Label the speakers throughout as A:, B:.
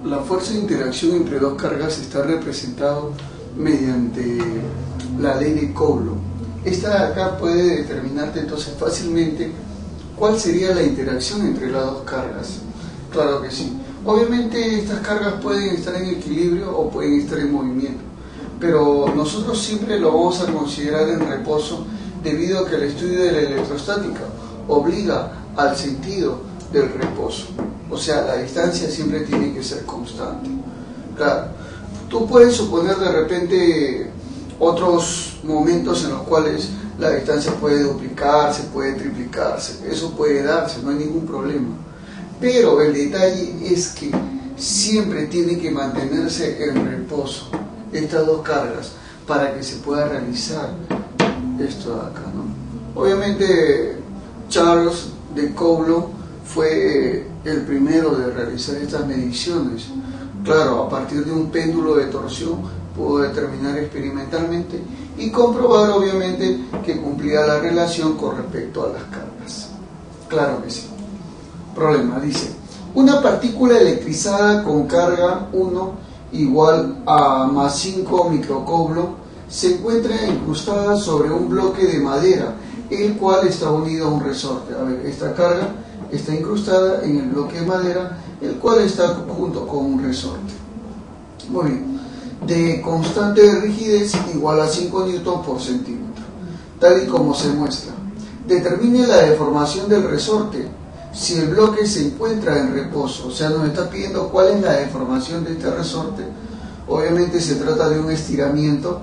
A: La fuerza de interacción entre dos cargas está representada mediante la ley de Coulomb. Esta de acá puede determinarte entonces fácilmente cuál sería la interacción entre las dos cargas. Claro que sí. Obviamente estas cargas pueden estar en equilibrio o pueden estar en movimiento, pero nosotros siempre lo vamos a considerar en reposo debido a que el estudio de la electrostática obliga al sentido del reposo. O sea, la distancia siempre tiene que ser constante. Claro, tú puedes suponer de repente otros momentos en los cuales la distancia puede duplicarse, puede triplicarse, eso puede darse, no hay ningún problema. Pero el detalle es que siempre tiene que mantenerse en reposo estas dos cargas para que se pueda realizar esto de acá, ¿no? Obviamente Charles de Coulomb fue el primero de realizar estas mediciones. Claro, a partir de un péndulo de torsión pudo determinar experimentalmente y comprobar obviamente que cumplía la relación con respecto a las cargas. Claro que sí. Problema, dice, una partícula electrizada con carga 1 igual a más 5 microcoulomb se encuentra incrustada sobre un bloque de madera, el cual está unido a un resorte. A ver, esta carga está incrustada en el bloque de madera, el cual está junto con un resorte. Muy bien. De constante de rigidez igual a 5 newton por centímetro, tal y como se muestra. Determine la deformación del resorte si el bloque se encuentra en reposo. O sea, nos está pidiendo cuál es la deformación de este resorte. Obviamente se trata de un estiramiento.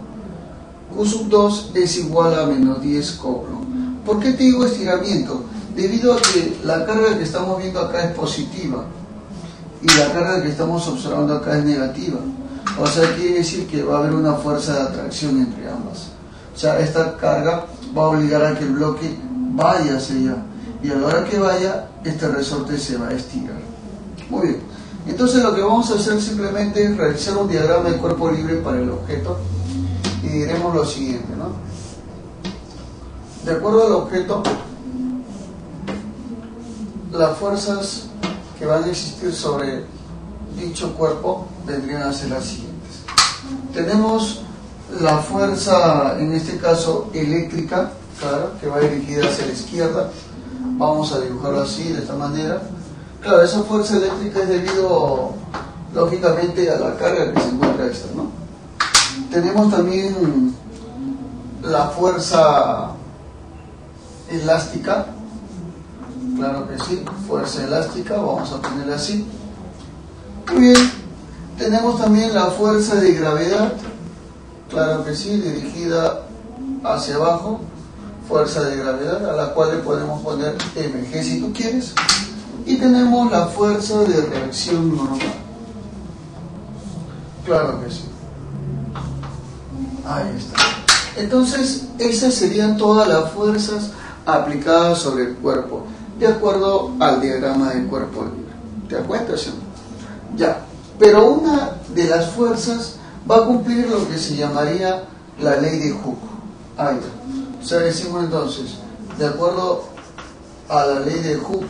A: Q2 es igual a menos 10 coulomb. ¿Por qué te digo estiramiento? Debido a que la carga que estamos viendo acá es positiva y la carga que estamos observando acá es negativa. O sea, quiere decir que va a haber una fuerza de atracción entre ambas. O sea, esta carga va a obligar a que el bloque vaya hacia allá. Y a la hora que vaya, este resorte se va a estirar. Muy bien. Entonces lo que vamos a hacer simplemente es realizar un diagrama de cuerpo libre para el objeto. Y diremos lo siguiente, ¿no? De acuerdo al objeto, las fuerzas que van a existir sobre dicho cuerpo vendrían a ser las siguientes. Tenemos la fuerza, en este caso eléctrica, claro, que va dirigida hacia la izquierda. Vamos a dibujarlo así, de esta manera. Claro, esa fuerza eléctrica es debido, lógicamente, a la carga que se encuentra esta, ¿no? Tenemos también la fuerza elástica. Claro que sí, fuerza elástica, vamos a ponerla así. Muy bien, tenemos también la fuerza de gravedad, claro que sí, dirigida hacia abajo, fuerza de gravedad, a la cual le podemos poner mg si tú quieres. Y tenemos la fuerza de reacción normal, claro que sí. Ahí está. Entonces, esas serían todas las fuerzas aplicadas sobre el cuerpo, de acuerdo al diagrama del cuerpo libre. ¿Te das cuenta, sí? Ya. Pero una de las fuerzas va a cumplir lo que se llamaría la ley de Hooke. Ahí está. O sea, decimos entonces, de acuerdo a la ley de Hooke,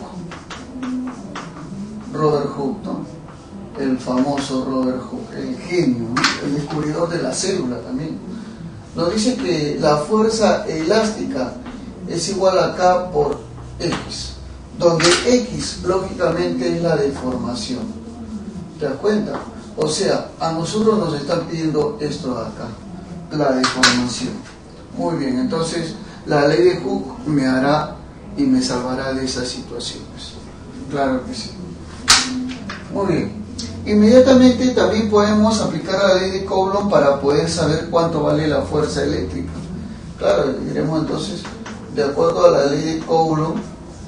A: Robert Hooke, ¿no? El famoso Robert Hooke, el genio, ¿no? El descubridor de la célula también. Nos dice que la fuerza elástica es igual a K por X, donde X lógicamente es la deformación. ¿Te das cuenta? O sea, a nosotros nos están pidiendo esto de acá, la deformación. Muy bien, entonces la ley de Hooke me hará y me salvará de esas situaciones. Claro que sí. Muy bien. Inmediatamente también podemos aplicar la ley de Coulomb para poder saber cuánto vale la fuerza eléctrica. Claro, diremos entonces, de acuerdo a la ley de Coulomb,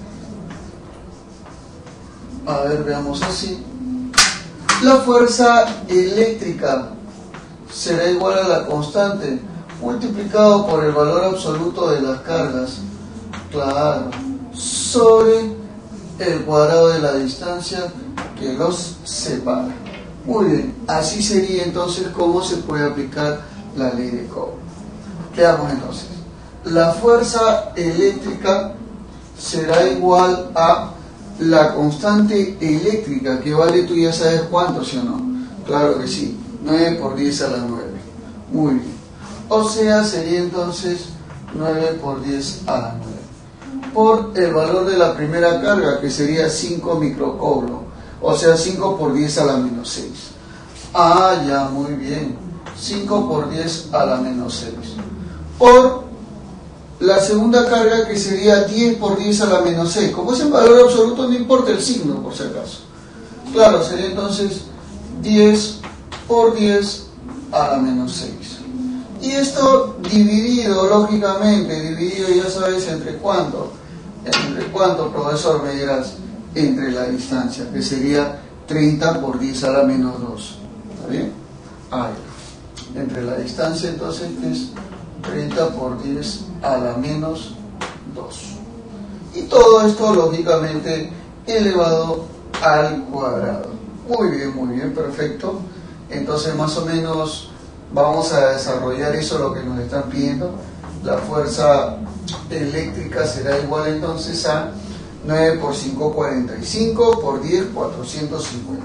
A: a ver, veamos así, la fuerza eléctrica será igual a la constante multiplicado por el valor absoluto de las cargas, claro, sobre el cuadrado de la distancia que los separa. Muy bien, así sería entonces cómo se puede aplicar la ley de Coulomb. Veamos entonces, la fuerza eléctrica será igual a la constante eléctrica que vale, tú ya sabes cuánto, ¿sí o no? Claro que sí, 9 por 10 a la 9. Muy bien. O sea, sería entonces 9 por 10 a la 9. Por el valor de la primera carga, que sería 5 microcoulomb. O sea, 5 por 10 a la menos 6. Ah, ya, muy bien. 5 por 10 a la menos 6. Por la segunda carga, que sería 10 por 10 a la menos 6. Como es en valor absoluto, no importa el signo, por si acaso. Claro, sería entonces 10 por 10 a la menos 6. Y esto dividido, lógicamente, dividido, ya sabes, ¿entre cuánto? ¿Entre cuánto, profesor? Me dirás, entre la distancia, que sería 30 por 10 a la menos 2. ¿Está bien? Ahí. Entre la distancia, entonces, que es 30 por 10 a la menos 2. Y todo esto, lógicamente, elevado al cuadrado. Muy bien, perfecto. Entonces, más o menos, vamos a desarrollar eso, lo que nos están pidiendo. La fuerza eléctrica será igual, entonces, a 9 por 5, 45, por 10, 450.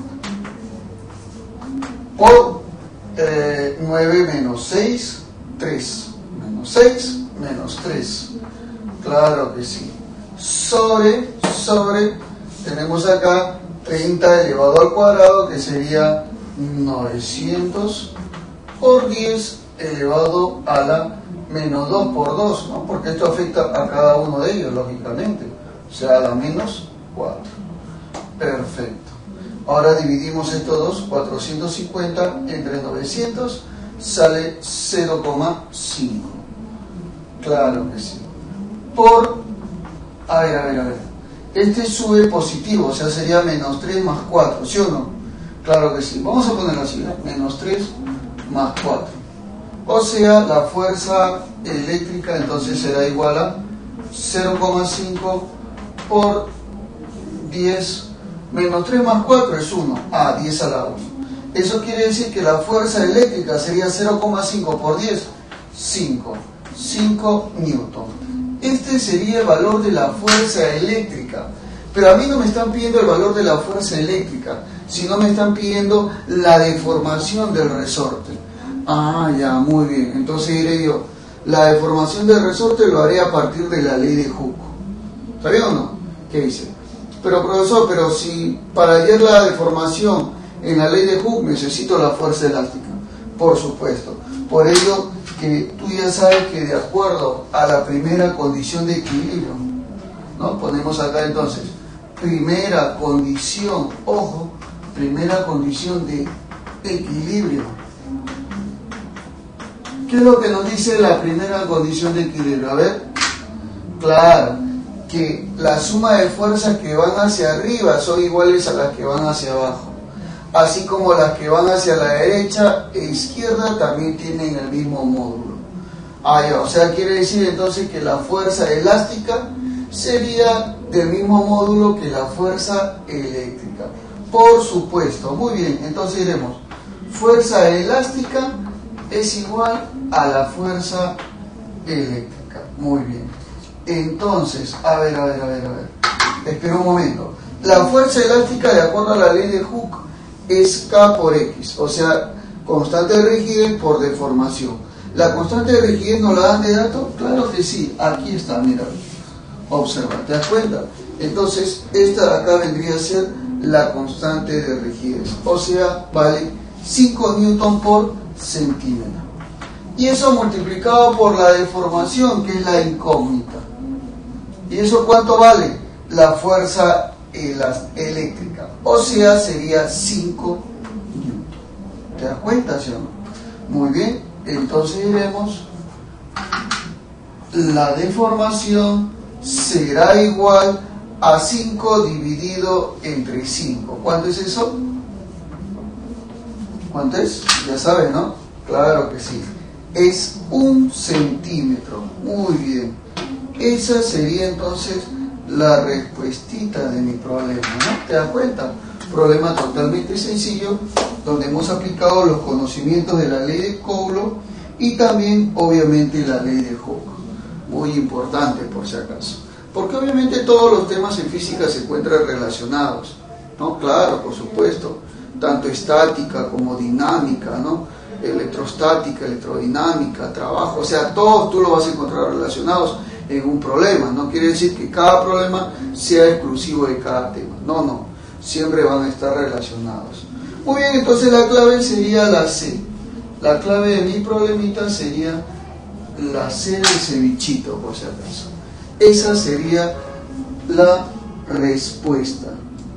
A: Por 9 menos 6, 3. Menos 6, menos 3. Claro que sí. Sobre, tenemos acá 30 elevado al cuadrado, que sería 900 por 10 elevado a la menos 2 por 2, ¿no? Porque esto afecta a cada uno de ellos, lógicamente. O sea, a la menos 4. Perfecto. Ahora dividimos estos dos, 450 entre 900, sale 0,5. Claro que sí. Por, a ver. Este sube positivo, o sea, sería menos 3 más 4, ¿sí o no? Claro que sí. Vamos a ponerlo así, ¿no? Menos 3 más 4. O sea, la fuerza eléctrica entonces será igual a 0,5 por 10, menos 3 más 4 es 1, 10 a la 1. Eso quiere decir que la fuerza eléctrica sería 0,5 por 10, 5 newton. Este sería el valor de la fuerza eléctrica. Pero a mí no me están pidiendo el valor de la fuerza eléctrica, sino me están pidiendo la deformación del resorte. Ya, muy bien. Entonces diré yo, la deformación del resorte lo haré a partir de la ley de Hooke. ¿Está bien o no? ¿Qué dice? Pero profesor, si para hallar la deformación en la ley de Hooke necesito la fuerza elástica. Por supuesto. Por ello que tú ya sabes que de acuerdo a la primera condición de equilibrio, ¿no? Ponemos acá entonces, primera condición, ojo, primera condición de equilibrio. ¿Qué es lo que nos dice la primera condición de equilibrio? A ver, claro, que la suma de fuerzas que van hacia arriba son iguales a las que van hacia abajo, así como las que van hacia la derecha e izquierda también tienen el mismo módulo. Ya, o sea, quiere decir entonces que la fuerza elástica sería del mismo módulo que la fuerza eléctrica. Por supuesto, muy bien, entonces diremos, fuerza elástica es igual a la fuerza eléctrica. Muy bien. Entonces, a ver. Espera un momento. La fuerza elástica, de acuerdo a la ley de Hooke, es K por X, o sea, constante de rigidez por deformación. ¿La constante de rigidez nos la dan de dato? Claro que sí, aquí está, mira. Observa, ¿te das cuenta? Entonces, esta de acá vendría a ser la constante de rigidez, o sea, vale 5 newton por centímetro. Y eso multiplicado por la deformación, que es la incógnita. ¿Y eso cuánto vale? La fuerza eléctrica, o sea, sería 5 newton. ¿Te das cuenta, sí o no? Muy bien, entonces diremos, la deformación será igual a 5 dividido entre 5. ¿Cuánto es eso? ¿Cuánto es? Ya sabes, ¿no? Claro que sí. Es 1 centímetro. Muy bien. Esa sería entonces la respuestita de mi problema, ¿no? ¿Te das cuenta? Problema totalmente sencillo, donde hemos aplicado los conocimientos de la ley de Coulomb y también, obviamente, la ley de Hooke. Muy importante, por si acaso. Porque obviamente todos los temas en física se encuentran relacionados, ¿no? Claro, por supuesto, tanto estática como dinámica, ¿no? Electrostática, electrodinámica, trabajo, o sea, todos tú lo vas a encontrar relacionados en un problema. No quiere decir que cada problema sea exclusivo de cada tema, no, siempre van a estar relacionados. Muy bien, entonces la clave sería la C. La clave de mi problemita sería la C del cevichito, por si acaso. Esa sería la respuesta.